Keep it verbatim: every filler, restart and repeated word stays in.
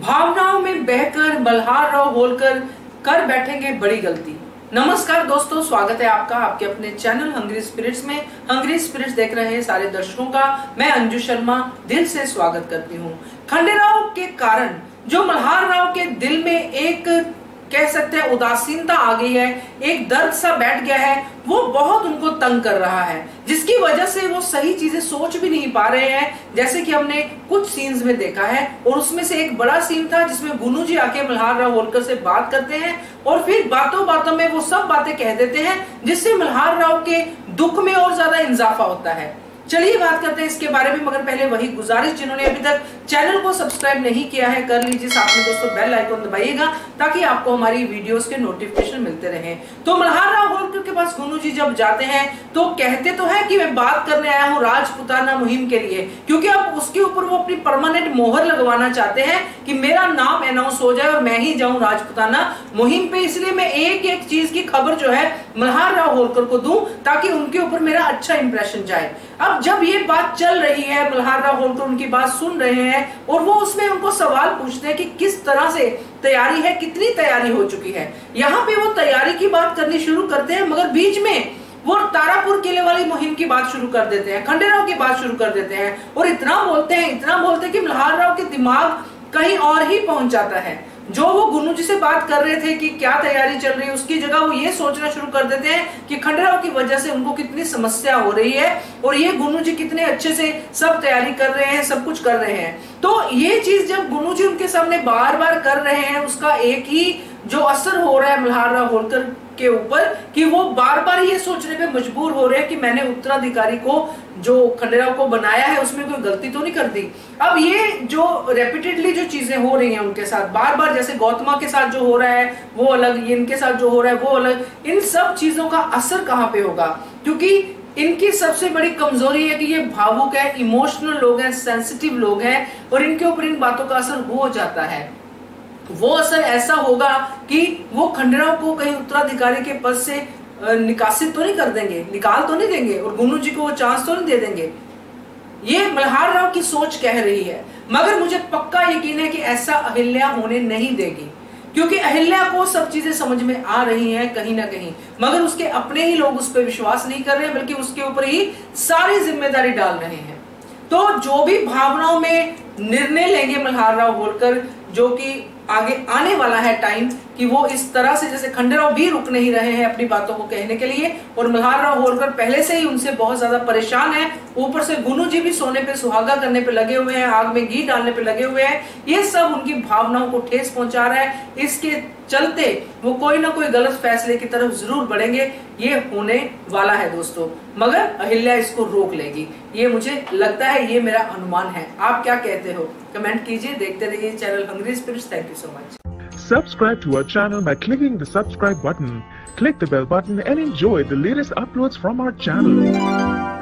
भावनाओं में बहकर मल्हार राव होलकर कर बैठेंगे बड़ी गलती। नमस्कार दोस्तों, स्वागत है आपका आपके अपने चैनल हंग्री स्पिरिट्स में। हंग्री स्पिरिट्स देख रहे हैं सारे दर्शकों का मैं अंजू शर्मा दिल से स्वागत करती हूँ। खंडेराव के कारण जो मल्हार राव के दिल में एक कह सकते हैं उदासीनता आ गई है, एक दर्द सा बैठ गया है, वो बहुत उनको तंग कर रहा है, जिसकी वजह से वो सही चीजें सोच भी नहीं पा रहे हैं। जैसे कि हमने कुछ सीन्स में देखा है, और उसमें से एक बड़ा सीन था जिसमें गुनू जी आके मल्हार राव होलकर से बात करते हैं और फिर बातों बातों में वो सब बातें कह देते हैं, जिससे मल्हार राव के दुख में और ज्यादा इजाफा होता है। चलिए बात करते हैं इसके बारे में, मगर पहले वही गुजारिश, जिन्होंने अभी तक चैनल को सब्सक्राइब नहीं किया है कर लीजिए, साथ में दोस्तों बेल आइकन दबाइएगा ताकि आपको हमारी वीडियोस के नोटिफिकेशन मिलते रहें। तो मल्हार राव होलकर के पास गुनू जी जब जाते हैं तो कहते तो है कि मैं बात करने आया हूँ राजपुताना मुहिम के लिए, क्योंकि अब उसके ऊपर वो अपनी परमानेंट मोहर लगवाना चाहते हैं कि मेरा नाम अनाउंस हो जाए और मैं ही जाऊं राजपुताना मुहिम पे। इसलिए मैं एक एक चीज की खबर जो है मल्हार राव होलकर को दूं ताकि उनके ऊपर मेरा अच्छा इंप्रेशन जाए। अब जब ये बात चल रही है, मल्हार राव होलकर उनकी बात सुन रहे हैं और वो उसमें उनको सवाल पूछते हैं कि किस तरह से तैयारी है, कितनी तैयारी हो चुकी है। यहाँ पे वो तैयारी की बात करनी शुरू करते हैं, मगर बीच में वो तारापुर किले वाली मुहिम की बात शुरू कर देते हैं, खंडेराव की बात शुरू कर देते हैं और इतना बोलते हैं इतना बोलते हैं कि मल्हार राव के दिमाग कहीं और ही पहुंच जाता है। जो वो गुनू जी से बात कर रहे थे कि क्या तैयारी चल रही है, उसकी जगह वो ये सोचना शुरू कर देते हैं कि खंडेराव की वजह से उनको कितनी समस्या हो रही है और ये गुनू जी कितने अच्छे से सब तैयारी कर रहे हैं, सब कुछ कर रहे हैं। तो ये चीज जब गुनू जी उनके सामने बार बार कर रहे हैं, उसका एक ही जो असर हो रहा है मल्हार राव होलकर के ऊपर कि वो बार बार ये सोचने पे मजबूर हो रहे हैं कि मैंने उत्तराधिकारी को जो खंडेराव को बनाया है उसमें कोई गलती तो नहीं कर दी। अब ये जो रेपिटेडली जो चीजें हो रही हैं उनके साथ बार बार, जैसे गौतमा के साथ जो हो रहा है वो अलग, इनके साथ जो हो रहा है वो अलग, इन सब चीजों का असर कहाँ पे होगा? क्योंकि इनकी सबसे बड़ी कमजोरी है कि ये भावुक है, इमोशनल लोग हैं, सेंसिटिव लोग हैं और इनके ऊपर इन बातों का असर हो जाता है। वो असर ऐसा होगा कि वो खंडेराव को कहीं उत्तराधिकारी के पद से निकासित तो नहीं कर देंगे, निकाल तो नहीं देंगे और गुनू जी को वो चांस तो नहीं दे देंगे। ये मल्हार राव की सोच कह रही है, मगर मुझे पक्का यकीन है कि ऐसा अहिल्या होने नहीं देगी, क्योंकि अहिल्या को सब चीजें समझ में आ रही हैं कहीं ना कहीं, मगर उसके अपने ही लोग उस पर विश्वास नहीं कर रहे, बल्कि उसके ऊपर ही सारी जिम्मेदारी डाल रहे हैं। तो जो भी भावनाओं में निर्णय लेंगे मल्हार राव होलकर, जो कि आगे आने वाला है टाइम कि वो इस तरह से, जैसे खंडेराव भी रुक नहीं रहे हैं अपनी बातों को कहने के लिए और मल्हार राव होलकर पहले से ही उनसे बहुत ज्यादा परेशान है, ऊपर से गुनू जी भी सोने पे सुहागा करने पे लगे हुए हैं, आग में घी डालने पे लगे हुए हैं। ये सब उनकी भावनाओं को ठेस पहुंचा रहा है। इसके चलते वो कोई ना कोई गलत फैसले की तरफ जरूर बढ़ेंगे, ये होने वाला है दोस्तों, मगर अहिल्या इसको रोक लेगी, ये मुझे लगता है, ये मेरा अनुमान है। आप क्या कहते हो कमेंट कीजिए। देखते रहिए channel Hungry Spirits. Thank you so much. Subscribe to our channel by clicking the subscribe button. Click the bell button and enjoy the latest uploads from our channel.